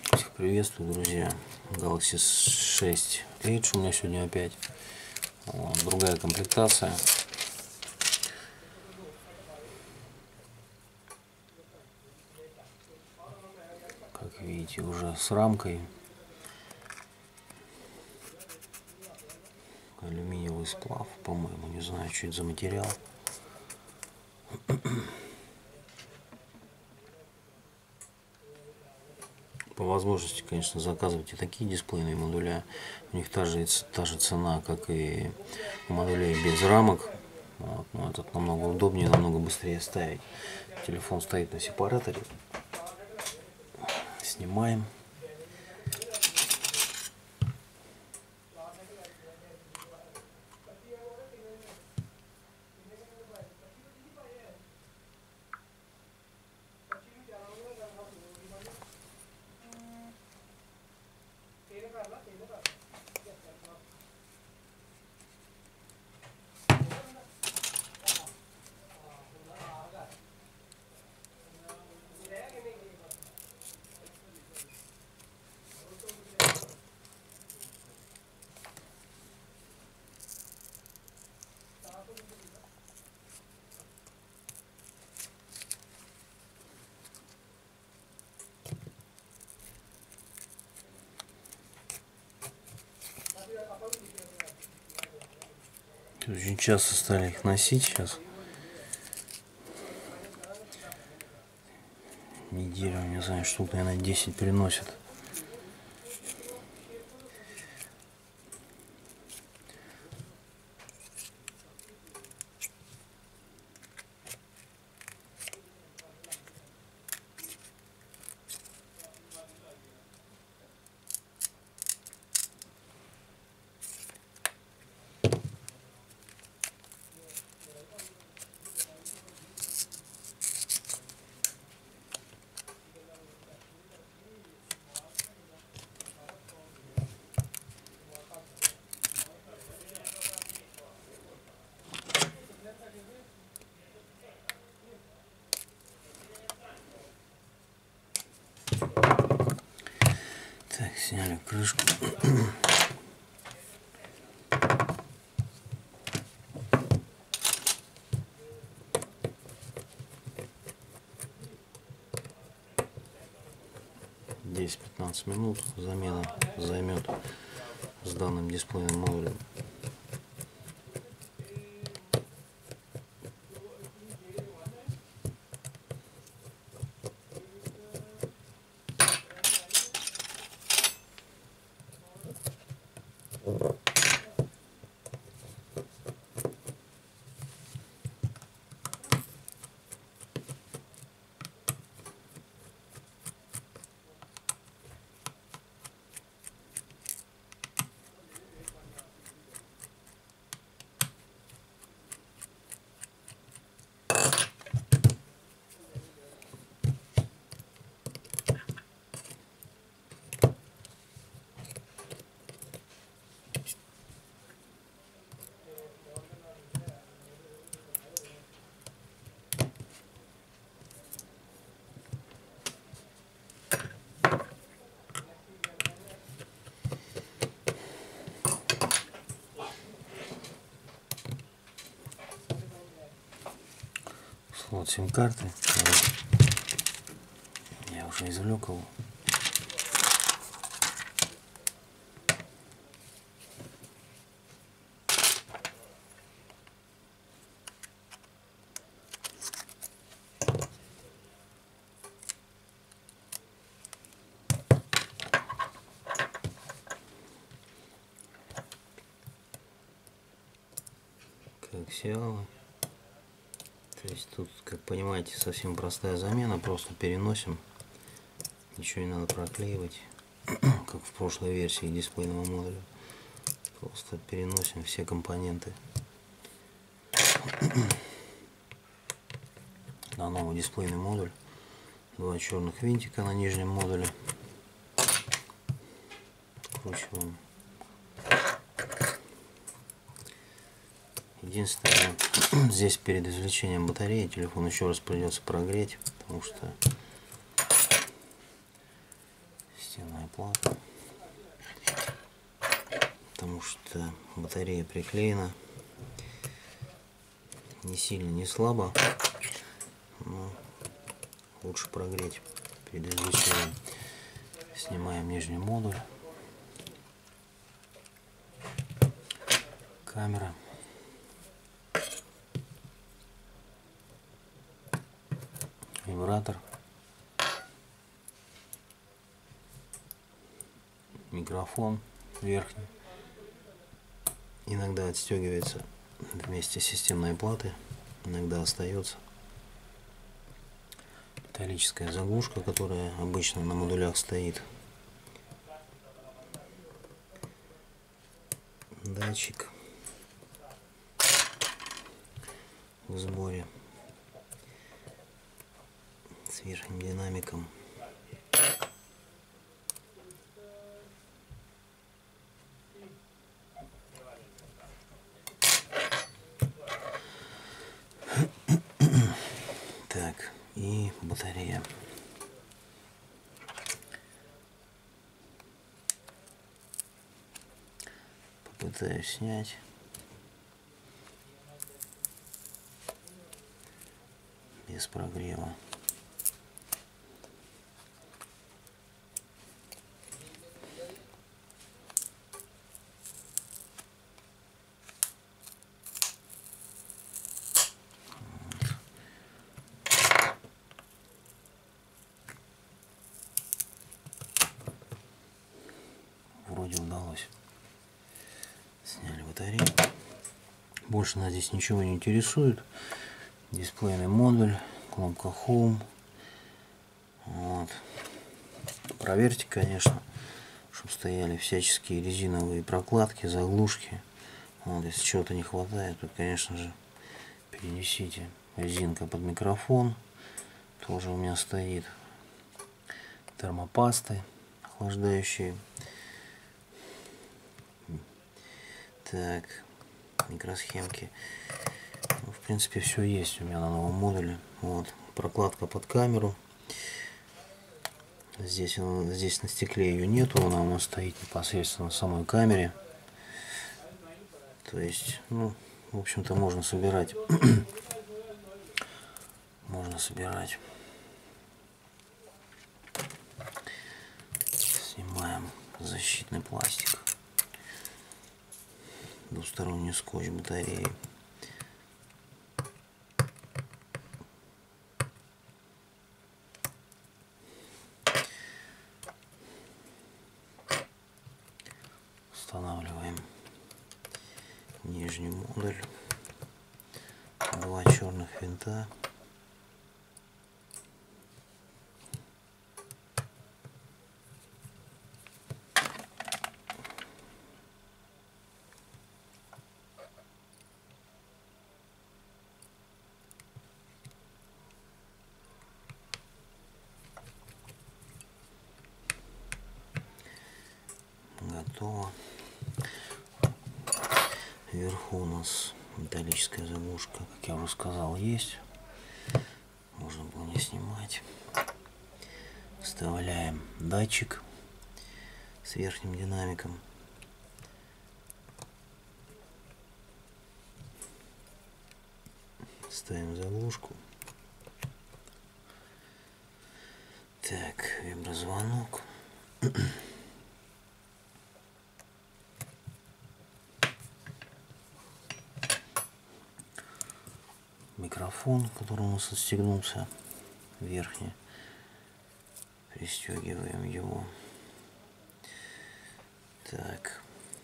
Всех приветствую, друзья. Galaxy 6 Edge у меня сегодня опять. Другая комплектация. Как видите, уже с рамкой. Алюминиевый сплав, по-моему, не знаю, что это за материал. По возможности, конечно, заказывайте такие дисплейные модуля. У них та же цена, как и у модулей без рамок. Но этот намного удобнее, намного быстрее ставить. Телефон стоит на сепараторе. Снимаем. Очень часто стали их носить сейчас. Неделю, не знаю, штук, наверное, 10 приносят. Так, сняли крышку. Здесь 15 минут замена займет с данным дисплейным модулем. Слот сим-карты. Я уже извлек его. Коаксиалы. То есть тут, как понимаете, совсем простая замена, просто переносим, ничего не надо проклеивать, как в прошлой версии дисплейного модуля, просто переносим все компоненты на новый дисплейный модуль. Два черных винтика на нижнем модуле, откручиваем. Единственное, здесь перед извлечением батареи телефон еще раз придется прогреть, потому что плату, потому что батарея приклеена не сильно, не слабо, но лучше прогреть перед извлечением. Снимаем нижний модуль, камера, вибратор, микрофон верхний. Иногда отстегивается вместе с системной платой, иногда остается. Металлическая заглушка, которая обычно на модулях стоит. Датчик в сборе с верхним динамиком. Так, и батарея. Попытаюсь снять. Без прогрева. Вроде удалось. Сняли батарею. Больше нас здесь ничего не интересует. Дисплейный модуль, кнопка Home. Вот. Проверьте, конечно, чтобы стояли всяческие резиновые прокладки, заглушки. Вот, если чего-то не хватает, то, конечно же, перенесите. Резинка под микрофон тоже у меня стоит. Термопасты охлаждающие. Так, микросхемки. Ну, в принципе, все есть у меня на новом модуле. Вот, прокладка под камеру. Здесь на стекле ее нету, она у нас стоит непосредственно на самой камере. То есть, ну, в общем-то, можно собирать. Можно собирать. Снимаем защитный пластик. Двусторонний скотч батареи. Устанавливаем нижний модуль. Два черных винта. Готово. Вверху у нас металлическая заглушка, как я уже сказал, есть. Можно было не снимать. Вставляем датчик с верхним динамиком. Ставим заглушку. Так, виброзвонок. Микрофон, который у нас отстегнулся, верхний. Пристегиваем его. Так.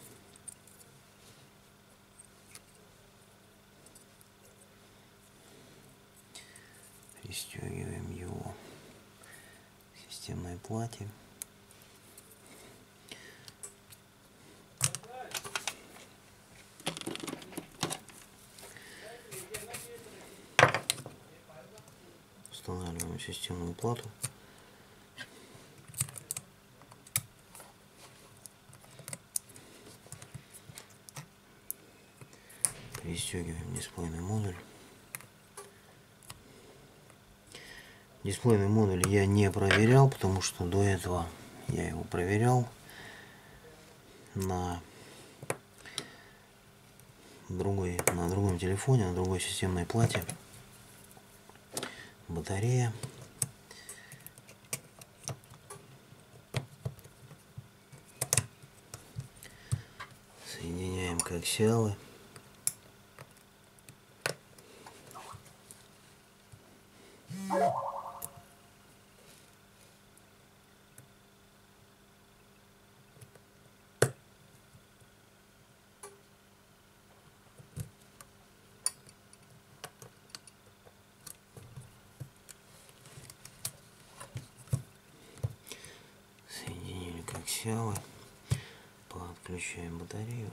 Пристегиваем его к системной плате. Устанавливаем системную плату. Пристегиваем дисплейный модуль. Дисплейный модуль я не проверял, потому что до этого Я его проверял на другом телефоне, на другой системной плате. Батарея. Соединяем коаксиалы. Соединили коаксиалы. Подключаем батарею.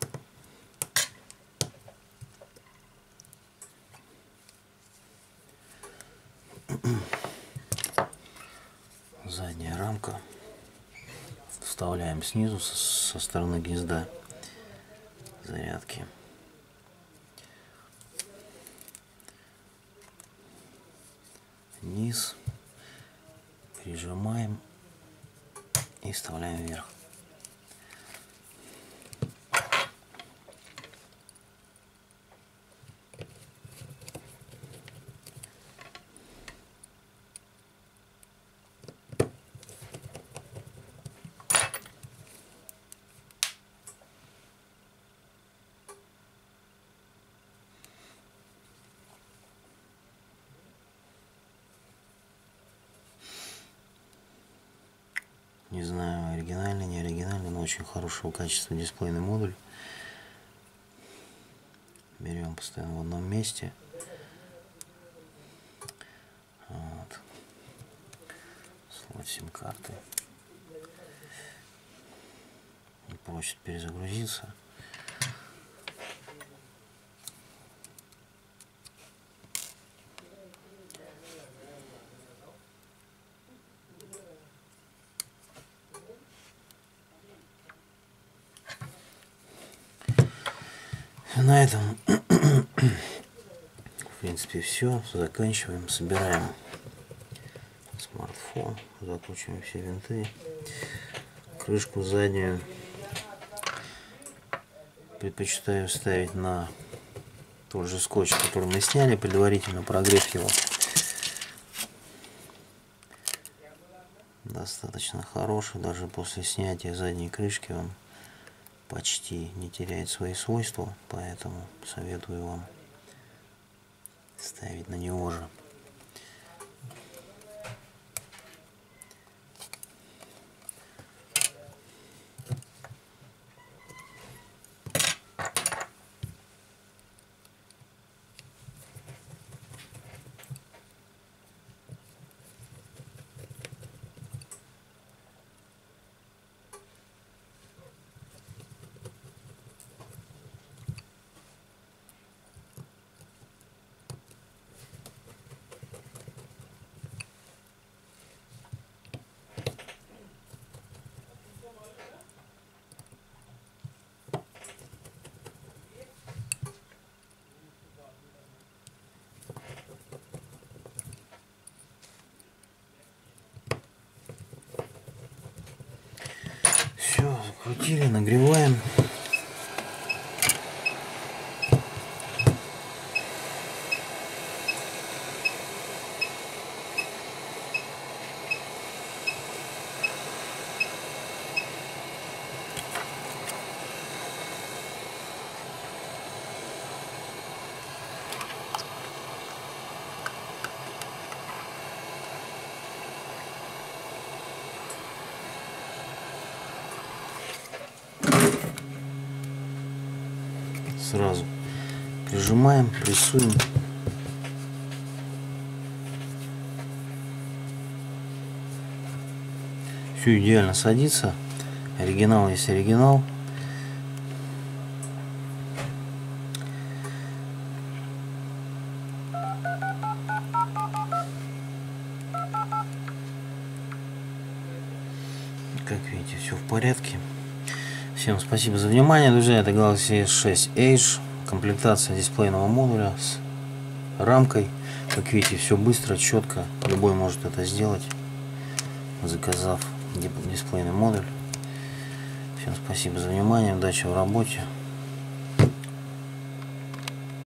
Задняя рамка. Вставляем снизу со стороны гнезда зарядки. Низ. Прижимаем и вставляем вверх. Не знаю, оригинальный, не оригинальный, но очень хорошего качества дисплейный модуль. Берем постоянно в одном месте. Вот. Слот сим-карты. Не просит перезагрузиться. На этом, в принципе, все. Заканчиваем, собираем смартфон, закручиваем все винты. Крышку заднюю предпочитаю ставить на тот же скотч, который мы сняли, предварительно прогрев его. Достаточно хороший, даже после снятия задней крышки он почти не теряет свои свойства, поэтому советую вам ставить на него же. Все, закрутили, нагреваем. Сразу прижимаем, прессуем. Все идеально садится. Оригинал есть оригинал. Как видите, все в порядке. Всем спасибо за внимание, друзья. Это Galaxy S6 Edge. Комплектация дисплейного модуля с рамкой. Как видите, все быстро, четко. Любой может это сделать, заказав дисплейный модуль. Всем спасибо за внимание, удачи в работе.